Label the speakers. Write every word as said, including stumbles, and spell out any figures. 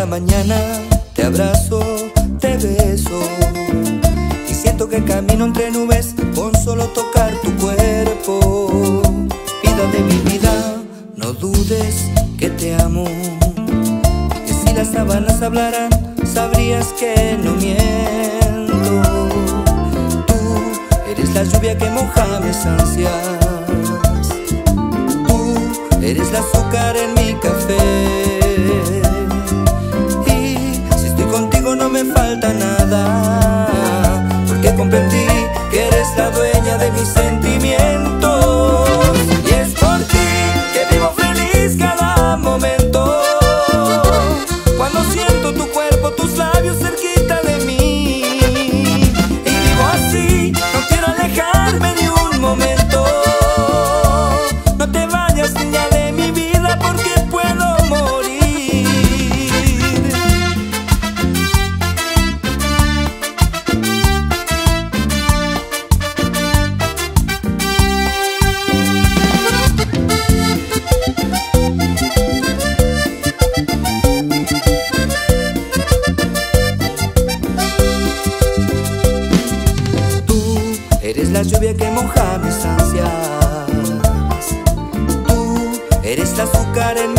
Speaker 1: mañana te abrazo, te beso y siento que camino entre nubes con solo tocar tu cuerpo. Vida de mi vida, no dudes que te amo, que si las sábanas hablaran sabrías que no miento. Tú eres la lluvia que moja mis ansias, tú eres el azúcar en mi café. No me falta nada, porque comprendí que eres la dueña de mis sentimientos. Y es por ti que vivo feliz cada momento, cuando siento tu cuerpo, tus labios cerquita de mí. Y vivo así, no quiero alejarme ni un momento. No te vayas, niña de mi vida, porque puedo morir. Eres la lluvia que moja mis ansias, tú eres el azúcar en